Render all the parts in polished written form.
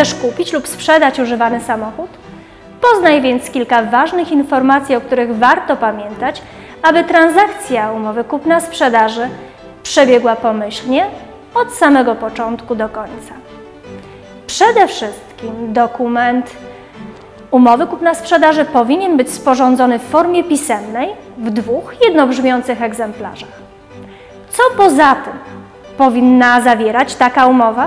Chcesz kupić lub sprzedać używany samochód? Poznaj więc kilka ważnych informacji, o których warto pamiętać, aby transakcja umowy kupna-sprzedaży przebiegła pomyślnie od samego początku do końca. Przede wszystkim dokument umowy kupna-sprzedaży powinien być sporządzony w formie pisemnej w 2 jednobrzmiących egzemplarzach. Co poza tym powinna zawierać taka umowa?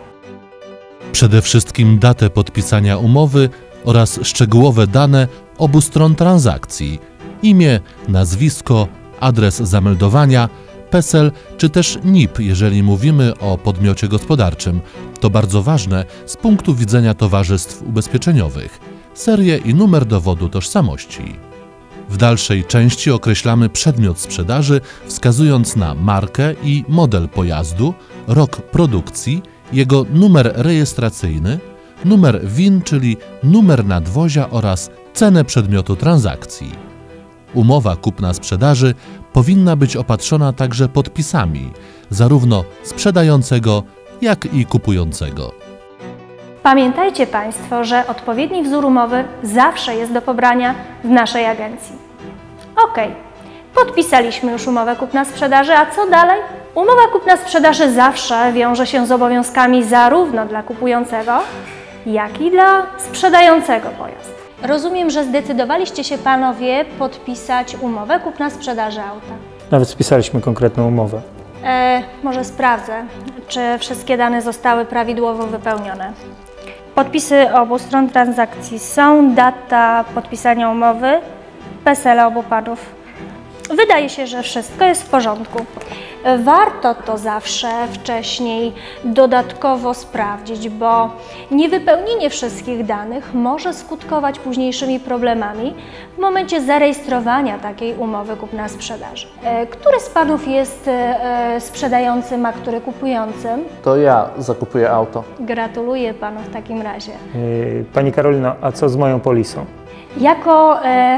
Przede wszystkim datę podpisania umowy oraz szczegółowe dane obu stron transakcji: imię, nazwisko, adres zameldowania, PESEL czy też NIP, jeżeli mówimy o podmiocie gospodarczym. To bardzo ważne z punktu widzenia towarzystw ubezpieczeniowych. Serię i numer dowodu tożsamości. W dalszej części określamy przedmiot sprzedaży, wskazując na markę i model pojazdu, rok produkcji, jego numer rejestracyjny, numer VIN, czyli numer nadwozia oraz cenę przedmiotu transakcji. Umowa kupna-sprzedaży powinna być opatrzona także podpisami, zarówno sprzedającego, jak i kupującego. Pamiętajcie Państwo, że odpowiedni wzór umowy zawsze jest do pobrania w naszej agencji. Ok, podpisaliśmy już umowę kupna-sprzedaży, a co dalej? Umowa kupna-sprzedaży zawsze wiąże się z obowiązkami zarówno dla kupującego, jak i dla sprzedającego pojazd. Rozumiem, że zdecydowaliście się Panowie podpisać umowę kupna-sprzedaży auta. Nawet spisaliśmy konkretną umowę. Może sprawdzę, czy wszystkie dane zostały prawidłowo wypełnione. Podpisy obu stron transakcji są, data podpisania umowy, PESEL obu panów. Wydaje się, że wszystko jest w porządku. Warto to zawsze wcześniej dodatkowo sprawdzić, bo niewypełnienie wszystkich danych może skutkować późniejszymi problemami w momencie zarejestrowania takiej umowy kupna-sprzedaży. Który z Panów jest sprzedającym, a który kupującym? To ja zakupuję auto. Gratuluję Panu w takim razie. Pani Karolino, a co z moją polisą? Jako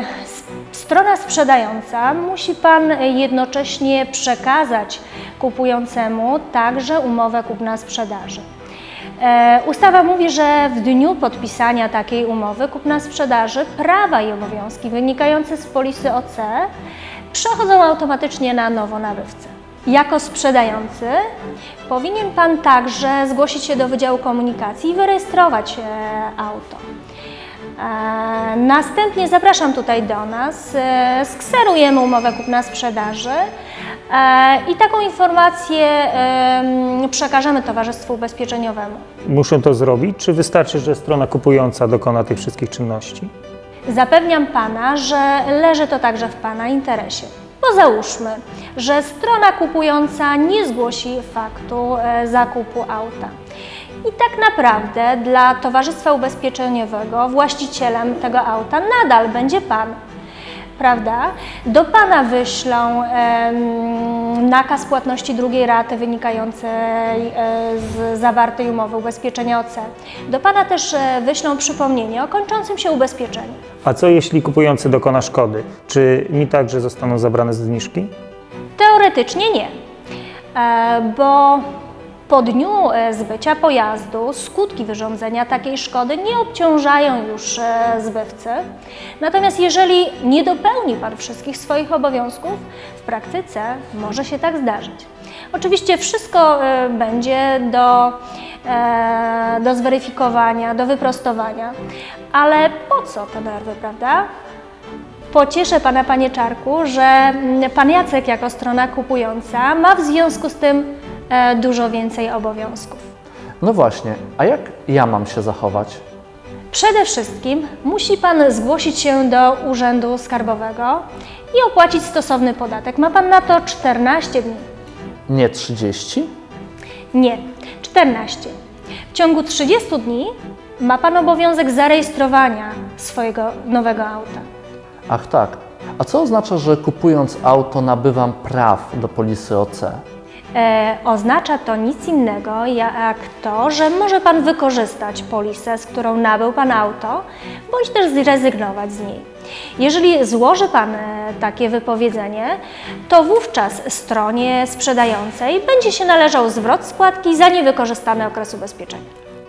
strona sprzedająca musi Pan jednocześnie przekazać kupującemu także umowę kupna-sprzedaży. Ustawa mówi, że w dniu podpisania takiej umowy kupna-sprzedaży prawa i obowiązki wynikające z polisy OC przechodzą automatycznie na nowonabywcę. Jako sprzedający powinien Pan także zgłosić się do Wydziału Komunikacji i wyrejestrować auto. Następnie zapraszam tutaj do nas, skserujemy umowę kupna-sprzedaży i taką informację przekażemy Towarzystwu Ubezpieczeniowemu. Muszę to zrobić, czy wystarczy, że strona kupująca dokona tych wszystkich czynności? Zapewniam Pana, że leży to także w Pana interesie. Bo załóżmy, że strona kupująca nie zgłosi faktu zakupu auta. I tak naprawdę dla Towarzystwa Ubezpieczeniowego właścicielem tego auta nadal będzie Pan, prawda? Do Pana wyślą nakaz płatności drugiej raty wynikającej z zawartej umowy ubezpieczenia OC. Do Pana też wyślą przypomnienie o kończącym się ubezpieczeniu. A co jeśli kupujący dokona szkody? Czy mi także zostaną zabrane zniżki? Teoretycznie nie, bo po dniu zbycia pojazdu skutki wyrządzenia takiej szkody nie obciążają już zbywcy. Natomiast jeżeli nie dopełni Pan wszystkich swoich obowiązków, w praktyce może się tak zdarzyć. Oczywiście wszystko będzie do zweryfikowania, do wyprostowania, ale po co te nerwy, prawda? Pocieszę Pana, Panie Czarku, że Pan Jacek jako strona kupująca ma w związku z tym dużo więcej obowiązków. No właśnie, a jak ja mam się zachować? Przede wszystkim musi Pan zgłosić się do Urzędu Skarbowego i opłacić stosowny podatek. Ma Pan na to 14 dni. Nie 30? Nie, 14. W ciągu 30 dni ma Pan obowiązek zarejestrowania swojego nowego auta. Ach tak, a co oznacza, że kupując auto nabywam praw do polisy OC? Oznacza to nic innego jak to, że może Pan wykorzystać polisę, z którą nabył Pan auto, bądź też zrezygnować z niej. Jeżeli złoży Pan takie wypowiedzenie, to wówczas stronie sprzedającej będzie się należał zwrot składki za niewykorzystany okres ubezpieczenia.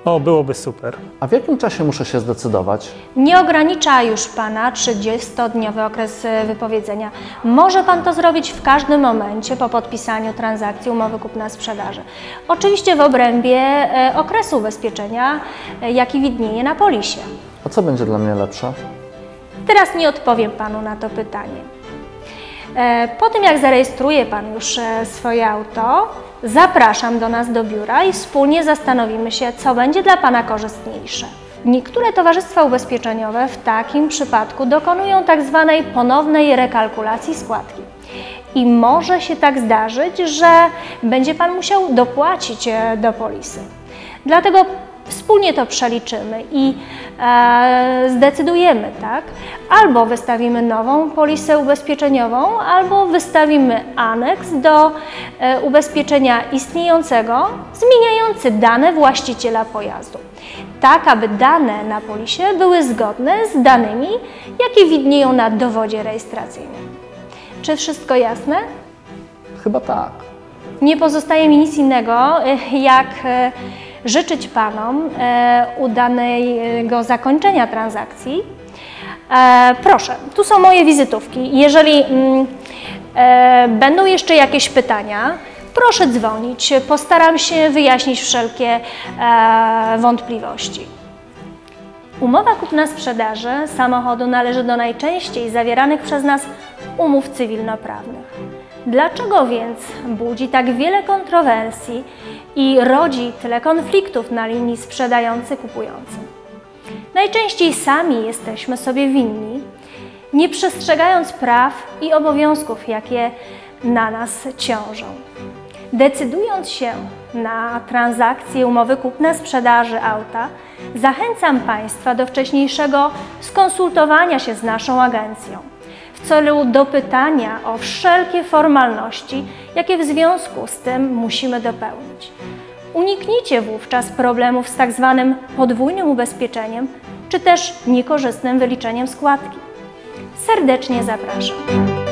O, byłoby super. A w jakim czasie muszę się zdecydować? Nie ogranicza już Pana 30-dniowy okres wypowiedzenia. Może Pan to zrobić w każdym momencie po podpisaniu transakcji umowy kupna-sprzedaży. Oczywiście w obrębie okresu ubezpieczenia, jaki widnieje na polisie. A co będzie dla mnie lepsze? Teraz nie odpowiem Panu na to pytanie. Po tym, jak zarejestruje Pan już swoje auto, zapraszam do nas do biura i wspólnie zastanowimy się, co będzie dla Pana korzystniejsze. Niektóre towarzystwa ubezpieczeniowe w takim przypadku dokonują tak zwanej ponownej rekalkulacji składki. I może się tak zdarzyć, że będzie Pan musiał dopłacić do polisy. Dlatego wspólnie to przeliczymy i zdecydujemy, tak? Albo wystawimy nową polisę ubezpieczeniową, albo wystawimy aneks do ubezpieczenia istniejącego, zmieniający dane właściciela pojazdu. Tak, aby dane na polisie były zgodne z danymi, jakie widnieją na dowodzie rejestracyjnym. Czy wszystko jasne? Chyba tak. Nie pozostaje mi nic innego, jak życzyć Panom udanego zakończenia transakcji. Proszę, tu są moje wizytówki. Jeżeli będą jeszcze jakieś pytania, proszę dzwonić. Postaram się wyjaśnić wszelkie wątpliwości. Umowa kupna-sprzedaży samochodu należy do najczęściej zawieranych przez nas umów cywilnoprawnych. Dlaczego więc budzi tak wiele kontrowersji i rodzi tyle konfliktów na linii sprzedający-kupujący? Najczęściej sami jesteśmy sobie winni, nie przestrzegając praw i obowiązków, jakie na nas ciążą. Decydując się na transakcję umowy kupna-sprzedaży auta, zachęcam Państwa do wcześniejszego skonsultowania się z naszą agencją w celu dopytania o wszelkie formalności, jakie w związku z tym musimy dopełnić. Uniknijcie wówczas problemów z tak zwanym podwójnym ubezpieczeniem czy też niekorzystnym wyliczeniem składki. Serdecznie zapraszam.